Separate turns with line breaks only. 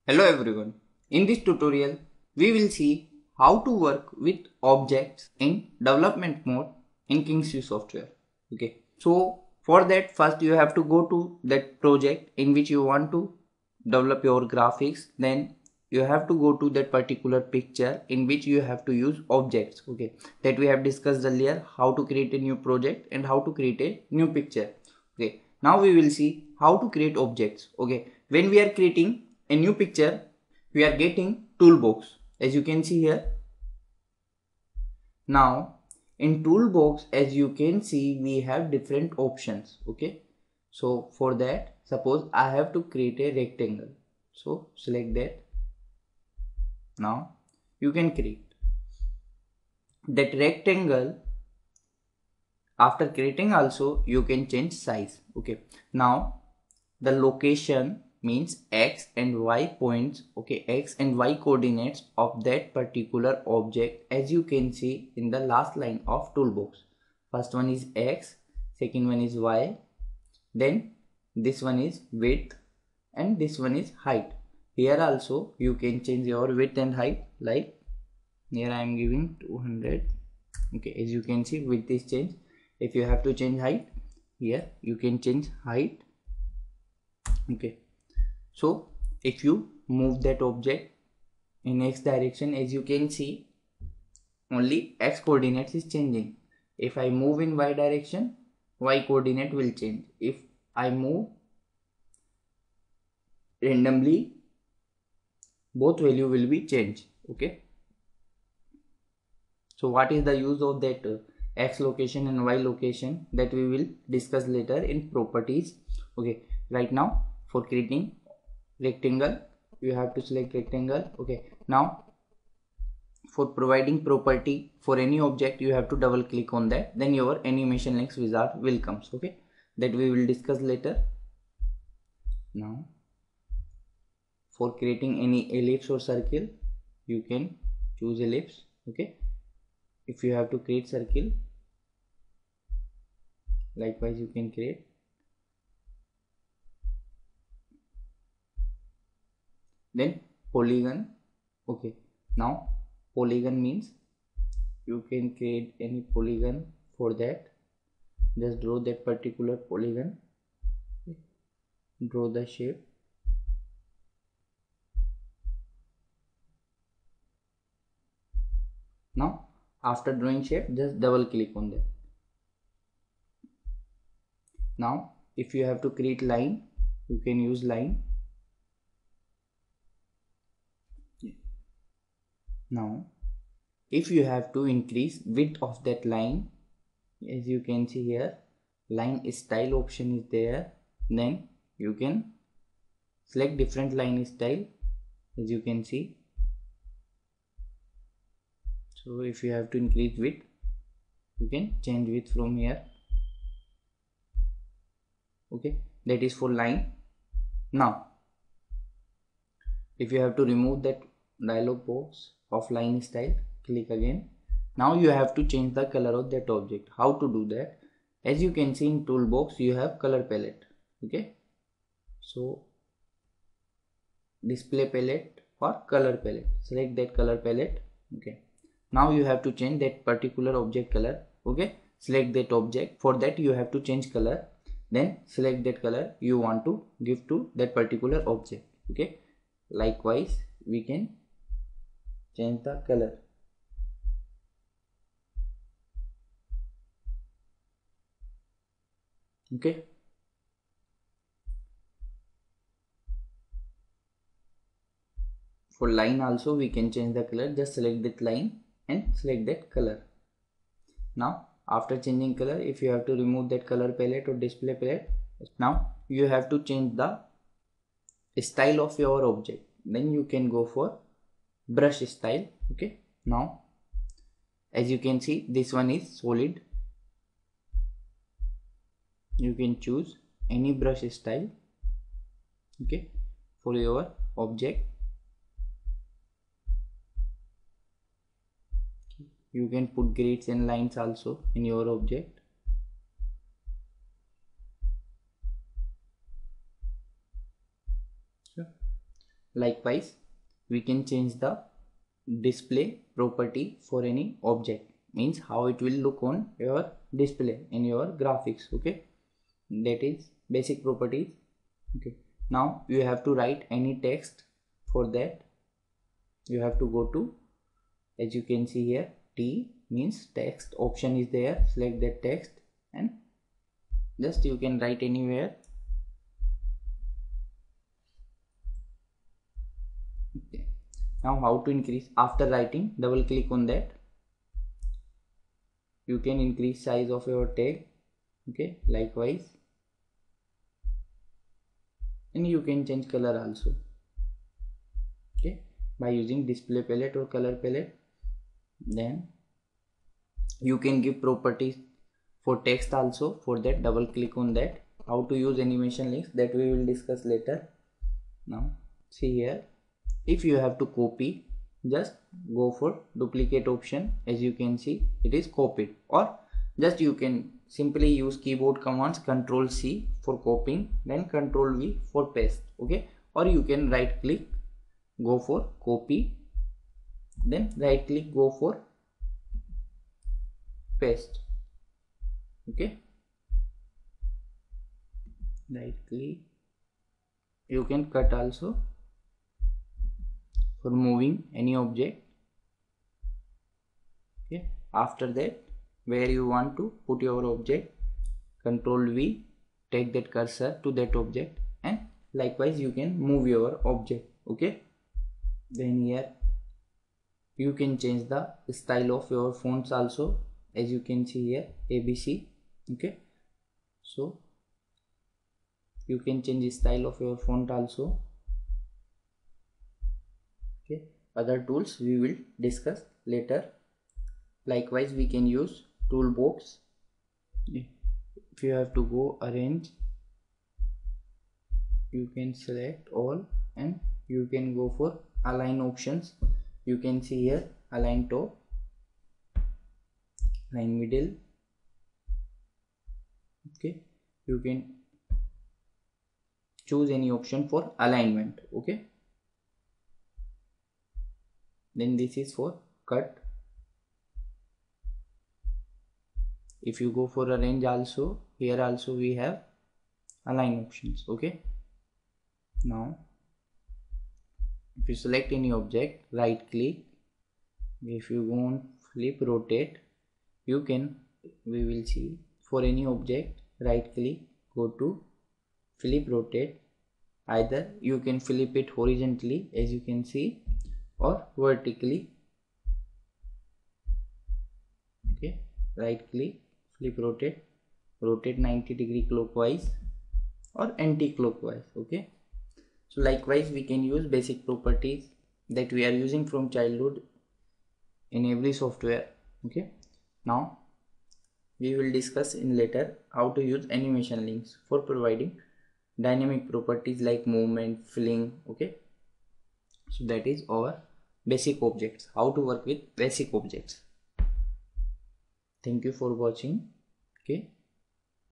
Hello everyone. In this tutorial, we will see how to work with objects in development mode in Kingsley software. Okay. So for that, first you have to go to that project in which you want to develop your graphics. Then you have to go to that particular picture in which you have to use objects. Okay. That we have discussed earlier, how to create a new project and how to create a new picture. Okay. Now we will see how to create objects. Okay. When we are creating a new picture, we are getting toolbox, as you can see here. Now in toolbox, as you can see, we have different options. Okay, so for that, suppose I have to create a rectangle, so select that. Now you can create that rectangle. After creating also, you can change size. Okay, now the location means x and y points. Okay, x and y coordinates of that particular object, as you can see in the last line of toolbox. First one is x, second one is y, then this one is width and this one is height. Here also you can change your width and height, like here I am giving 200. Okay, as you can see, width is changed. If you have to change height, here you can change height. Okay, so if you move that object in x direction, as you can see, only x coordinates is changing. If I move in y direction, y coordinate will change. If I move randomly, both value will be changed. Okay, so what is the use of that x location and y location, that we will discuss later in properties. Okay, right now for creating rectangle, you have to select rectangle. Okay, now for providing property for any object, you have to double click on that, then your animation links wizard will come. Okay, that we will discuss later. Now for creating any ellipse or circle, you can choose ellipse. Okay, if you have to create circle, likewise you can create. Then polygon. Okay, now polygon means you can create any polygon. For that, just draw that particular polygon. Draw the shape. Now after drawing shape, just double click on that. Now if you have to create line, you can use line. Now if you have to increase width of that line, as you can see here, line style option is there. Then you can select different line style, as you can see. So if you have to increase width, you can change width from here. Okay, that is for line. Now if you have to remove that dialog box of line style, click again. Now you have to change the color of that object. How to do that? As you can see in toolbox, you have color palette. Okay, so display palette or color palette, select that color palette. Okay, now you have to change that particular object color. Okay, select that object. For that you have to change color, then select that color you want to give to that particular object. Okay, likewise we can change the color. Okay, for line also we can change the color. Just select that line and select that color. Now after changing color, if you have to remove that color palette or display palette, now you have to change the style of your object. Then you can go for brush style. Okay, now as you can see, this one is solid. You can choose any brush style. Okay, for your object. You can put grids and lines also in your object. Likewise, we can change the display property for any object, means how it will look on your display in your graphics. Okay, that is basic properties. Okay, now you have to write any text. For that you have to go to, as you can see here, T means text option is there. Select that text and just you can write anywhere. Okay, now how to increase? After writing, double click on that. You can increase size of your tag. Okay, likewise, and you can change color also. Okay, by using display palette or color palette. Then you can give properties for text also. For that, double click on that. How to use animation links, that we will discuss later. Now see here, if you have to copy, just go for duplicate option. As you can see, it is copied. Or just you can simply use keyboard commands, Control C for copying, then Control V for paste. Okay, or you can right click, go for copy, then right click, go for paste. Okay, right click. You can cut also for moving any object. Okay, after that, where you want to put your object, Control V, take that cursor to that object, and likewise you can move your object. Okay, then here you can change the style of your fonts also. As you can see here, ABC. Okay, so you can change the style of your font also. Okay, other tools we will discuss later. Likewise, we can use toolbox. If you have to go arrange, you can select all and you can go for align options. You can see here, align top, align middle. Okay, you can choose any option for alignment. Okay, then this is for cut. If you go for arrange also, here also we have align options. Okay, now if you select any object, right click. If you go on flip rotate, you can, we will see, for any object, right click, go to flip rotate. Either you can flip it horizontally, as you can see, or vertically. Okay, right click, flip rotate, rotate 90° clockwise or anti-clockwise. Okay, so likewise we can use basic properties that we are using from childhood in every software. Okay, now we will discuss in later how to use animation links for providing dynamic properties like movement, filling. Okay, so that is our basic objects, how to work with basic objects. Thank you for watching. Okay.